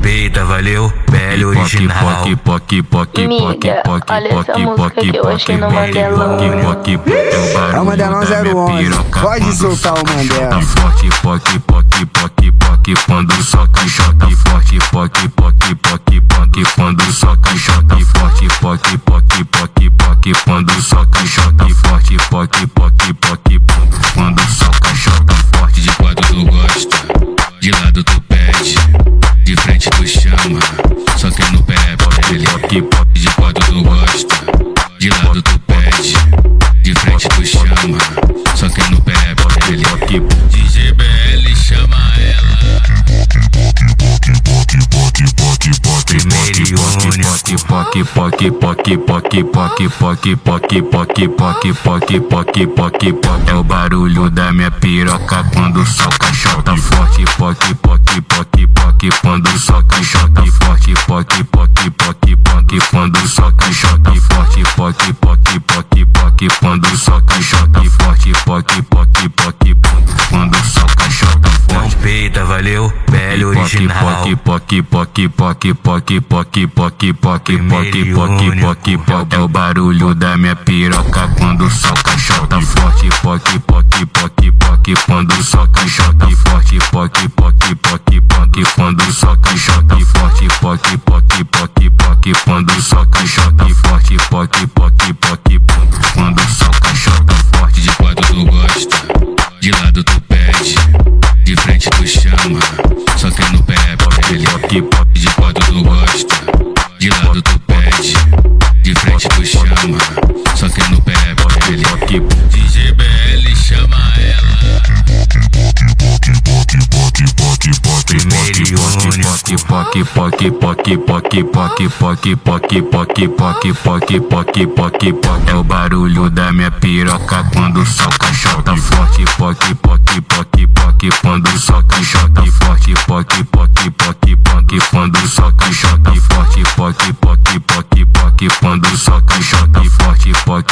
Respeita, valeu, Belle original. Mídia, olha essa música que eu achei no Mandelão. É o Mandelão 011, pode soltar o Mandela. Forte, quando soca, choque forte, quando soca, choque forte, quando soca, choque forte, quando soca, choque forte. De quadro tu gosta, de lado tu pede, de frente tu chama, só que no pé é pele. De quadro tu gosta, de lado tu pede, de frente tu chama, só que no pé é pele. DJ BL chama ela. É o barulho da minha piroca quando soca, chota forte, quando soca, chota forte, quando soca, chota forte, quando soca, chota forte, quando soca, chota forte. Respeita, valeu, Belle original. É o barulho da minha piroca quando soca, chota forte, quando soca, chota forte, quando soca, chota forte, quando soca, chota forte, quando soca, chota forte. De quadro tu gosta, de lado tu pede, de frente tu chama, só que no pé é pele. De quadro tu gosta, de lado tu pede, de frente tu chama, só que no pé é pele. DJ BL chama ela. É o barulho da minha piroca quando soca, chota forte, quando soca, chota forte, quando soca, chota forte, quando soca, chota forte,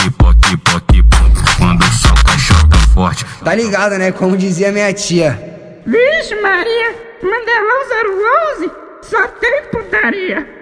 quando soca, chota forte. Tá ligado, né? Como dizia minha tia. Vixe Maria, Mandelão 011, só tem putaria.